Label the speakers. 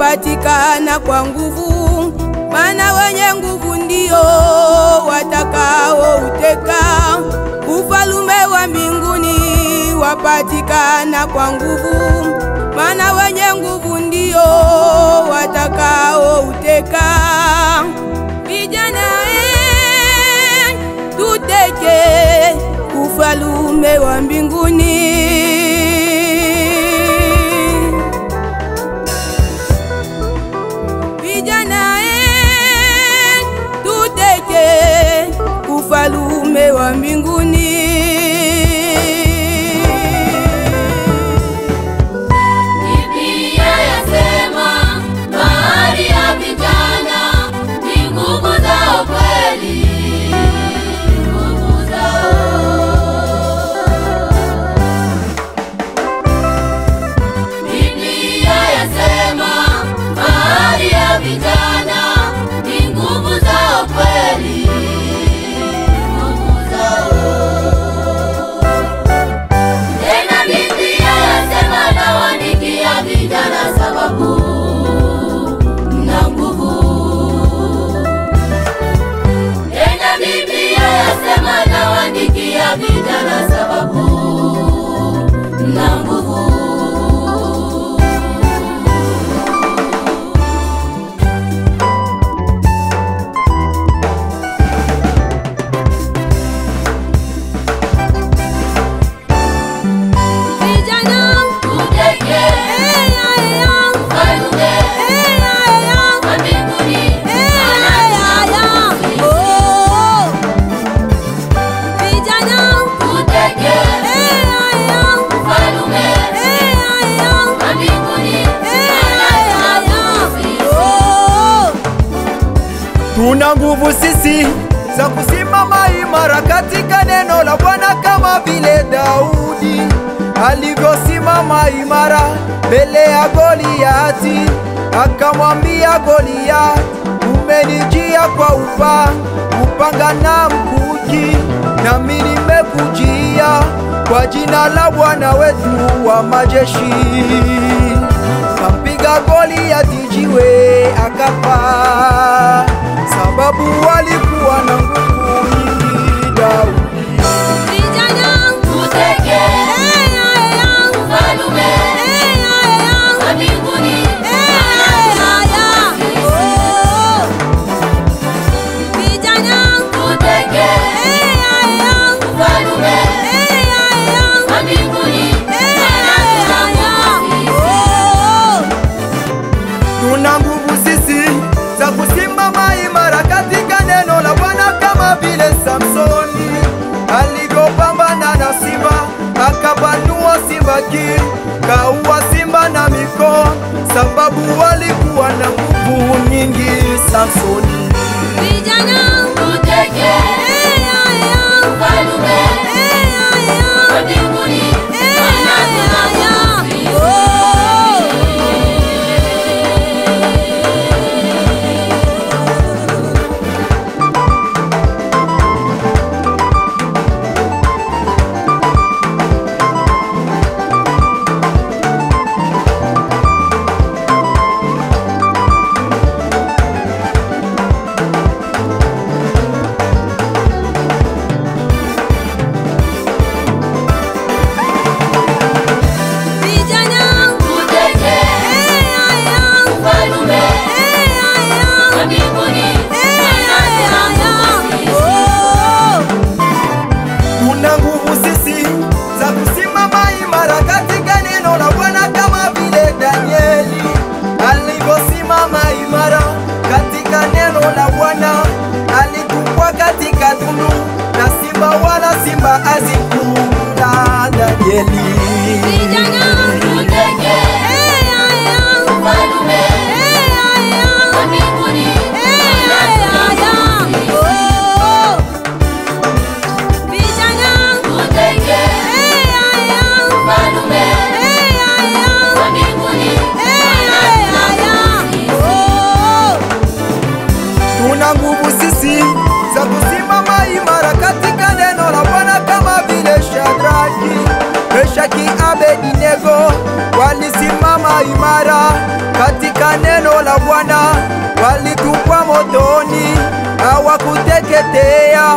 Speaker 1: wapatikana kwa nguvu, maana wenye nguvu ndio watakao uteka ufalume wa mbinguni. Wapatikana kwa nguvu, maana wenye nguvu ndio watakao uteka. Vijana tuteke ufalume wa mbinguni. Vijana tuteke ufalume wa mbinguni.
Speaker 2: Vijana sababu na nguvu.
Speaker 1: Vijana
Speaker 2: tuteke ufalume wa mbinguni.
Speaker 3: Tuna nguvu sisi za kusimama imara katika neno la Bwana, kama vile Daudi alivyosimama imara mbele ya Goliati. Akamwambia Goliati, umenijia kwa upanga na mkuki, nami nimekujia kwa jina la Bwana wetu wa majeshi. Kampiga Goliati jiwe akafa, sababu walikuwa na nguvu nyingi. Daudi
Speaker 2: Vijana tuteke ufalume wa mbinguni. Vijana tuteke ufalume wa mbinguni.
Speaker 3: tuna nguvu sisi za kusimama imara katika neno la Bwana, kama vile Samsoni alivyopambana na simba, akapanua simba kili, kaua simba na mikono, sababu walikuwa na nguvu nyingi. Samsoni
Speaker 2: Vijana tuteke ufalume wa mbinguni.
Speaker 3: Tuna nguvu sisi za kusimama imara katika neno la Bwana, kama vile Danieli alivyosimama imara katika neno la Bwana. Alitupwa katika tundu na simba, wala simba hazikula Danieli.
Speaker 2: Vijana tuteke ufalume wa mbinguni. Vijana tuteke ufalume wa mbinguni.
Speaker 3: Tuna nguvu sisi za kusimama imara katika neno la Bwana, kama vile Shadraki, Meshaki, Abednego walisimama imara katika neno la Bwana, walitupwa motoni hawakuteketea.